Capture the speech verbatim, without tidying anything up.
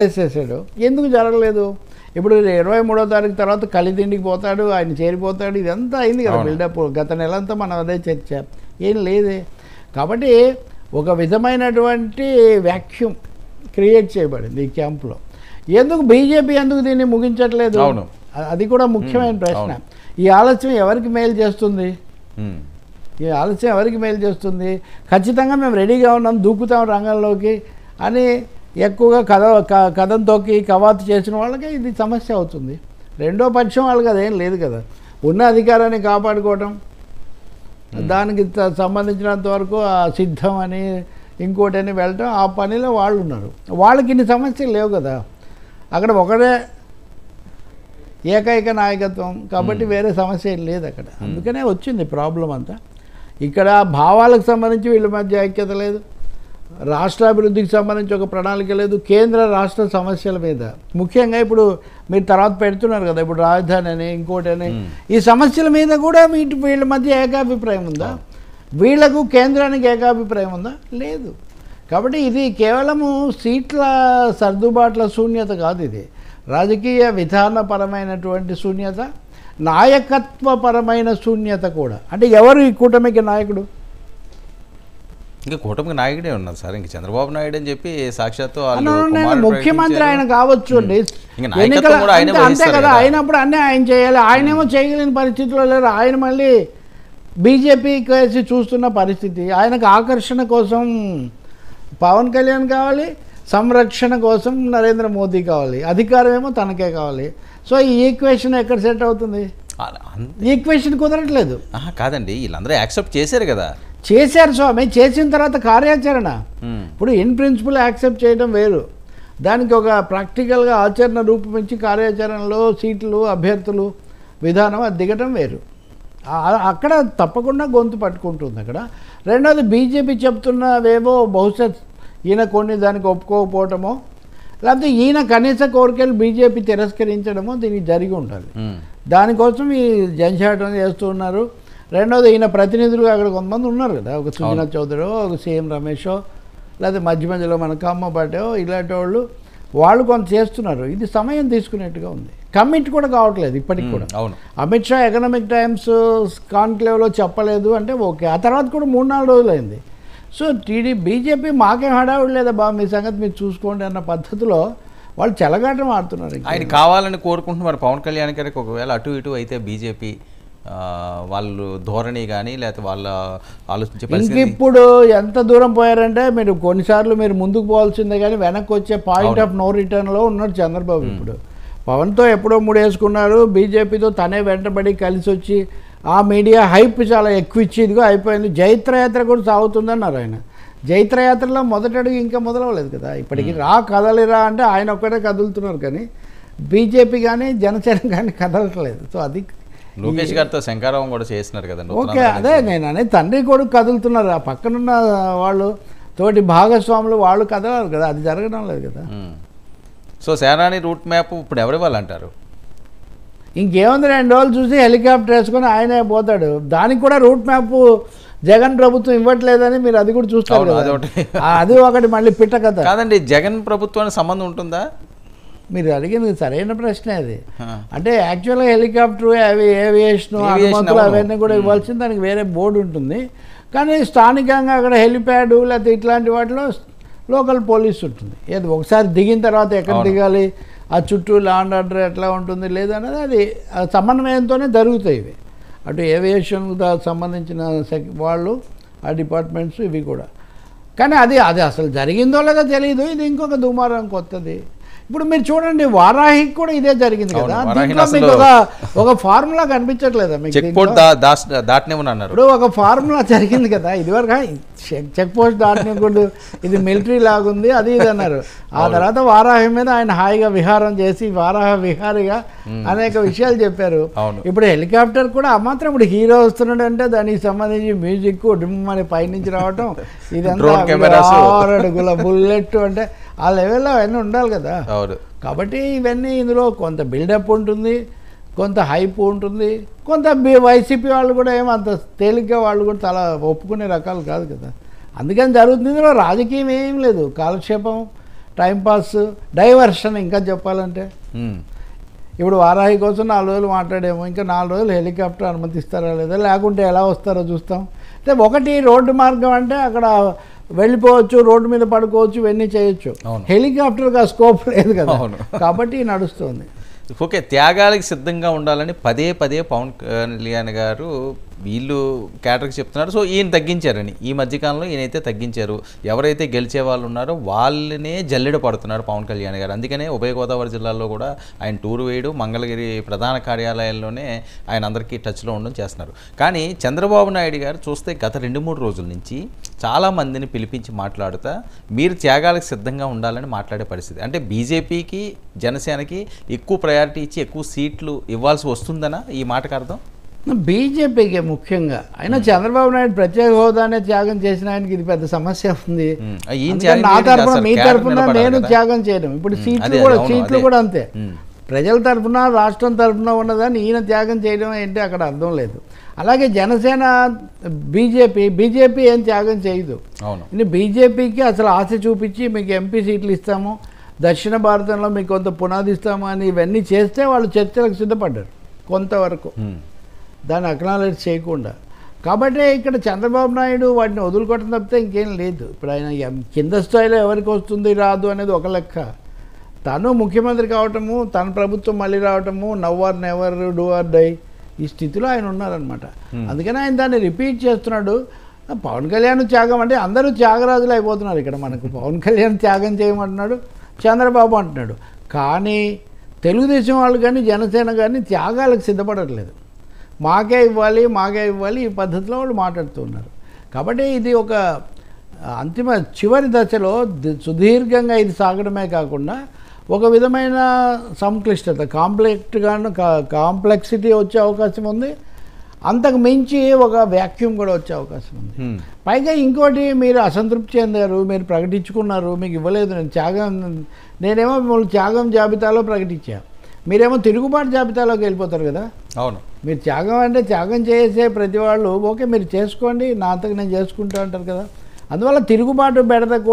చేసేసాడు. ఎందుకు జరగలేదు? ఇప్పుడు ఇరవై మూడో తారీఖు తర్వాత కలిదిండికి పోతాడు, ఆయన చేరిపోతాడు, ఇదంతా అయింది కదా బిల్డప్. గత నెలంతా మనం అదే చర్చ, ఏం లేదే. కాబట్టి ఒక విధమైనటువంటి వ్యాక్యూమ్ క్రియేట్ చేయబడింది ఈ క్యాంపులో. ఎందుకు బీజేపీ ఎందుకు దీన్ని ముగించట్లేదు? అది కూడా ముఖ్యమైన ప్రశ్న. ఈ ఆలస్యం ఎవరికి మేలు చేస్తుంది? ఈ ఆలస్యం ఎవరికి మేలు చేస్తుంది? ఖచ్చితంగా మేము రెడీగా ఉన్నాం, దూకుతాం రంగంలోకి అని ఎక్కువగా కథ కథం తొక్కి కవాతు చేసిన వాళ్ళకే ఇది సమస్య అవుతుంది. రెండో పక్షం వాళ్ళకి అదేం లేదు కదా. ఉన్న అధికారాన్ని కాపాడుకోవటం, దానికి సంబంధించినంత వరకు ఆ సిద్ధం అని ఇంకోటి అని వెళ్ళటం, ఆ పనిలో వాళ్ళు ఉన్నారు. వాళ్ళకి ఇన్ని సమస్యలు లేవు కదా. అక్కడ ఒకటే ఏకైక నాయకత్వం కాబట్టి వేరే సమస్య ఏం లేదు అక్కడ. అందుకనే వచ్చింది ప్రాబ్లం అంతా. ఇక్కడ భావాలకు సంబంధించి వీళ్ళ మధ్య ఐక్యత లేదు, రాష్ట్రాభివృద్ధికి సంబంధించి ఒక ప్రణాళిక లేదు, కేంద్ర రాష్ట్ర సమస్యల మీద ముఖ్యంగా ఇప్పుడు మీరు తర్వాత పెడుతున్నారు కదా, ఇప్పుడు రాజధాని అని ఇంకోటి అని, ఈ సమస్యల మీద కూడా వీటి వీళ్ళ మధ్య ఏకాభిప్రాయం ఉందా? వీళ్లకు కేంద్రానికి ఏకాభిప్రాయం ఉందా? లేదు. కాబట్టి ఇది కేవలము సీట్ల సర్దుబాట్ల శూన్యత కాదు, ఇది రాజకీయ విధానపరమైనటువంటి శూన్యత, నాయకత్వపరమైన శూన్యత కూడా. అంటే ఎవరు ఈ కూటమికి నాయకుడు? ఇంకా కూటమికి నాయకుడే ఉన్నారు సార్, ఇంక చంద్రబాబు నాయుడు అని చెప్పి సాక్షాత్తు ముఖ్యమంత్రి ఆయన కావచ్చు అండి, అంతే కదా. అయినప్పుడు అన్నీ ఆయన చేయాలి. ఆయనేమో చేయలేని పరిస్థితిలో లేరు. ఆయన మళ్ళీ బీజేపీ కేసి చూస్తున్న పరిస్థితి. ఆయనకు ఆకర్షణ కోసం పవన్ కళ్యాణ్ కావాలి, సంరక్షణ కోసం నరేంద్ర మోదీ కావాలి, అధికారం ఏమో తనకే కావాలి. సో ఈ ఈక్వేషన్ ఎక్కడ సెట్ అవుతుంది? ఈక్వేషన్ కుదరట్లేదు. కాదండి, వీళ్ళందరూ యాక్సెప్ట్ చేశారు కదా. చేశారు స్వామి, చేసిన తర్వాత కార్యాచరణ. ఇప్పుడు ఇన్ ప్రిన్సిపల్ యాక్సెప్ట్ చేయడం వేరు, దానికి ఒక ప్రాక్టికల్గా ఆచరణ రూపొందించి కార్యాచరణలో సీట్లు అభ్యర్థులు విధానం అది దిగటం వేరు. అక్కడ తప్పకుండా గొంతు పట్టుకుంటుంది అక్కడ. రెండోది బీజేపీ చెప్తున్నవేవో బహుశా ఈయన కొన్ని దానికి ఒప్పుకోకపోవటమో, లేకపోతే ఈయన కనీస కోరికలు బీజేపీ తిరస్కరించడమో దీనికి జరిగి ఉండాలి. దానికోసం ఈ జంఝాటం చేస్తూ ఉన్నారు. రెండోది ఈయన ప్రతినిధులు అక్కడ కొంతమంది ఉన్నారు కదా, ఒక సుజనా చౌదరో, ఒక సీఎం రమేషో, లేకపోతే మధ్య మధ్యలో మన కమ్మబాటో, ఇలాంటి వాళ్ళు వాళ్ళు కొంత చేస్తున్నారు. ఇది సమయం తీసుకునేట్టుగా ఉంది. కమిట్ కూడా కావట్లేదు ఇప్పటికి కూడా. అమిత్ షా ఎకనామిక్ టైమ్స్ కాన్క్లేవ్లో చెప్పలేదు అంటే ఓకే, ఆ తర్వాత కూడా మూడు నాలుగు రోజులు అయింది. సో టీడీ బీజేపీ మాకేం హడావుడు లేదా బా, మీ సంగతి మీరు చూసుకోండి అన్న పద్ధతిలో వాళ్ళు చెలగాటం ఆడుతున్నారు. ఆయన కావాలని కోరుకుంటున్నారు పవన్ కళ్యాణ్ గారికి. ఒకవేళ అటు ఇటు అయితే బీజేపీ వాళ్ళు ధోరణి కానీ లేకపోతే వాళ్ళ ఆలోచించే పరిస్థితి. ఇప్పుడు ఎంత దూరం పోయారంటే మీరు కొన్నిసార్లు మీరు ముందుకు పోవాల్సిందే కానీ వెనక్కి వచ్చే పాయింట్ ఆఫ్ నో రిటర్న్లో ఉన్నాడు చంద్రబాబు. ఇప్పుడు పవన్తో ఎప్పుడో మూడేసుకున్నారు, బీజేపీతో తనే వెంటబడి కలిసి వచ్చి ఆ మీడియా హైప్ చాలా ఎక్కువ ఇచ్చి ఇదిగో అయిపోయింది. జైత్రయాత్ర కూడా సాగుతుందన్నారు ఆయన. జైత్రయాత్రలో మొదటి అడుగు ఇంకా మొదలవలేదు కదా ఇప్పటికి. రా కదలిరా అంటే ఆయన ఒక్కడే కదులుతున్నారు కానీ బీజేపీ కానీ జనసేన కానీ కదలట్లేదు. సో అది లోకేష్ గారితో శంకారావం కూడా చేస్తున్నారు కదా. ఓకే, అదే నేను అనేది తండ్రి కొడుకు కదులుతున్నారు. ఆ పక్కనున్న వాళ్ళు తోటి భాగస్వాములు వాళ్ళు కదలారు కదా, అది జరగడం లేదు కదా. సో సేనాని రూట్ మ్యాప్ ఇప్పుడు ఎవరి వాళ్ళు అంటారు? ఇంకేముంది, రెండు రోజులు చూసి హెలికాప్టర్ వేసుకొని ఆయనే పోతాడు. దానికి కూడా రూట్ మ్యాప్ జగన్ ప్రభుత్వం ఇవ్వట్లేదని మీరు అది కూడా చూస్తారు కదా. అది ఒకటి మళ్ళీ పిట్ట కథ కాదండి. జగన్ ప్రభుత్వానికి సంబంధం ఉంటుందా? మీరు అడిగింది సరైన ప్రశ్న అది. అంటే యాక్చువల్గా హెలికాప్టర్ అవి ఏవియేషన్ అనుమతులు అవన్నీ కూడా ఇవ్వాల్సింది, దానికి వేరే బోర్డు ఉంటుంది. కానీ స్థానికంగా అక్కడ హెలిప్యాడ్ లేకపోతే ఇట్లాంటి వాటిలో లోకల్ పోలీస్ ఉంటుంది. ఏది ఒకసారి దిగిన తర్వాత ఎక్కడ దిగాలి, ఆ చుట్టూ లా అండ్ ఆర్డర్ ఎట్లా ఉంటుంది లేదన్నది అది సమన్వయంతోనే జరుగుతాయి ఇవి. అటు ఏవియేషన్ సంబంధించిన వాళ్ళు ఆ డిపార్ట్మెంట్స్ ఇవి కూడా. కానీ అది అది అసలు జరిగిందో లేదో తెలియదు. ఇది ఇంకొక దుమారం కొత్తది. ఇప్పుడు మీరు చూడండి, వారాహికి కూడా ఇదే జరిగింది కదా. మీకు ఒక ఒక ఫార్ములా కనిపించట్లేదా మీకు? ఇప్పుడు ఒక ఫార్ములా జరిగింది కదా ఇదివరకు, చెక్ పోస్ట్ దాటనివ్వకూడదు, ఇది మిలిటరీ లాగుంది, అది ఇది అన్నారు. ఆ తర్వాత వారాహి మీద ఆయన హాయిగా విహారం చేసి వారాహ విహారిగా అనేక విషయాలు చెప్పారు. ఇప్పుడు హెలికాప్టర్ కూడా ఆ మాత్రం ఇప్పుడు హీరో వస్తున్నాడు అంటే దానికి సంబంధించి మ్యూజిక్ డిమ్మని పైనుంచి రావటం, ఇదంతా ఆరు అడుగుల బుల్లెట్ అంటే ఆ లెవెల్లో అవన్నీ ఉండాలి కదా. కాబట్టి ఇవన్నీ ఇందులో కొంత బిల్డప్ ఉంటుంది, కొంత హైప్ ఉంటుంది, కొంత వైసీపీ వాళ్ళు కూడా ఏమంత తేలిగ్గా వాళ్ళు కూడా చాలా ఒప్పుకునే రకాలు కాదు కదా. అందుకని జరుగుతుంది. ఇందులో రాజకీయం ఏం లేదు, కాలక్షేపం టైంపాస్, డైవర్షన్. ఇంకా చెప్పాలంటే ఇప్పుడు వారాహి కోసం నాలుగు రోజులు మాట్లాడేమో, ఇంకా నాలుగు రోజులు హెలికాప్టర్ అనుమతిస్తారా లేదా, లేకుంటే ఎలా వస్తారో చూస్తాం. అంటే ఒకటి రోడ్డు మార్గం అంటే అక్కడ వెళ్ళిపోవచ్చు, రోడ్డు మీద పడుకోవచ్చు, ఇవన్నీ చేయొచ్చు. హెలికాప్టర్కి ఆ స్కోప్ లేదు కదా, కాబట్టి నడుస్తుంది. ఓకే, త్యాగాలకు సిద్ధంగా ఉండాలని పదే పదే పవన్ కళ్యాణ్ గారు వీళ్ళు క్యాటర్కి చెప్తున్నారు. సో ఈయన తగ్గించారని ఈ మధ్యకాలంలో ఈయనైతే తగ్గించారు. ఎవరైతే గెలిచే వాళ్ళు ఉన్నారో వాళ్ళనే జల్లెడ పడుతున్నారు పవన్ కళ్యాణ్ గారు. అందుకనే ఉభయ గోదావరి జిల్లాలో కూడా ఆయన టూర్ వేయడు, మంగళగిరి ప్రధాన కార్యాలయంలోనే ఆయన అందరికీ టచ్లో ఉండడం చేస్తున్నారు. కానీ చంద్రబాబు నాయుడు గారు చూస్తే గత రెండు మూడు రోజుల నుంచి చాలామందిని పిలిపించి మాట్లాడుతా మీరు త్యాగాలకు సిద్ధంగా ఉండాలని మాట్లాడే పరిస్థితి. అంటే బీజేపీకి జనసేనకి ఎక్కువ ప్రయారిటీ ఇచ్చి ఎక్కువ సీట్లు ఇవ్వాల్సి వస్తుందనా ఈ మాటకు అర్థం? బీజేపీకి ముఖ్యంగా అయినా చంద్రబాబు నాయుడు ప్రత్యేక హోదానే త్యాగం చేసిన ఆయనకి ఇది పెద్ద సమస్య ఉంది. నా తరఫున మీ తరఫున నేను త్యాగం చేయడం. ఇప్పుడు సీట్లు కూడా సీట్లు కూడా అంతే, ప్రజల తరఫున రాష్ట్రం తరఫున ఉన్నదాన్ని ఈయన త్యాగం చేయడం ఏంటి అక్కడ అర్థం లేదు. అలాగే జనసేన బీజేపీ బీజేపీ ఏం త్యాగం చేయదు. ఇది బీజేపీకి అసలు ఆశ చూపించి మీకు ఎంపీ సీట్లు ఇస్తాము, దక్షిణ భారతంలో మీకు కొంత పునాది ఇస్తాము అని ఇవన్నీ చేస్తే వాళ్ళు చర్చలకు సిద్ధపడ్డారు కొంతవరకు, దాన్ని అక్నాలెడ్జ్ చేయకుండా. కాబట్టి ఇక్కడ చంద్రబాబు నాయుడు వాటిని వదులుకోవటం తప్పితే ఇంకేం లేదు. ఇప్పుడు ఆయన కింద స్థాయిలో ఎవరికి వస్తుంది రాదు అనేది ఒక లెక్క, తను ముఖ్యమంత్రి కావటము, తన ప్రభుత్వం మళ్ళీ రావటము, now or never do or die ఈ స్థితిలో ఆయన ఉన్నారనమాట. అందుకని ఆయన దాన్ని రిపీట్ చేస్తున్నాడు. పవన్ కళ్యాణ్ త్యాగం అంటే అందరూ త్యాగరాజులు అయిపోతున్నారు ఇక్కడ మనకు. పవన్ కళ్యాణ్ త్యాగం చేయమంటున్నాడు, చంద్రబాబు అంటున్నాడు. కానీ తెలుగుదేశం వాళ్ళు కానీ జనసేన కానీ త్యాగాలకు సిద్ధపడట్లేదు. మాకే ఇవ్వాలి మాకే ఇవ్వాలి ఈ పద్ధతిలో వాళ్ళు మాట్లాడుతున్నారు. కాబట్టి ఇది ఒక అంతిమ చివరి దశలో సుదీర్ఘంగా ఇది సాగడమే కాకుండా ఒక విధమైన సంక్లిష్టత, కాంప్లెక్ట్గాను కాంప్లెక్సిటీ వచ్చే అవకాశం ఉంది. అంతకు మించి ఒక వ్యాక్యూమ్ కూడా వచ్చే అవకాశం ఉంది. పైగా ఇంకోటి, మీరు అసంతృప్తి చెందారు, మీరు ప్రకటించుకున్నారు, మీకు ఇవ్వలేదు. నేను త్యాగం నేనేమో మిమ్మల్ని త్యాగం జాబితాలో ప్రకటించా, మీరేమో తిరుగుబాటు జాబితాలోకి వెళ్ళిపోతారు కదా. అవును, మీరు త్యాగం అంటే త్యాగం చేసే ప్రతి వాళ్ళు ఓకే మీరు చేసుకోండి, నా అంతకు నేను చేసుకుంటా అంటారు కదా. అందువల్ల తిరుగుబాటు బెడద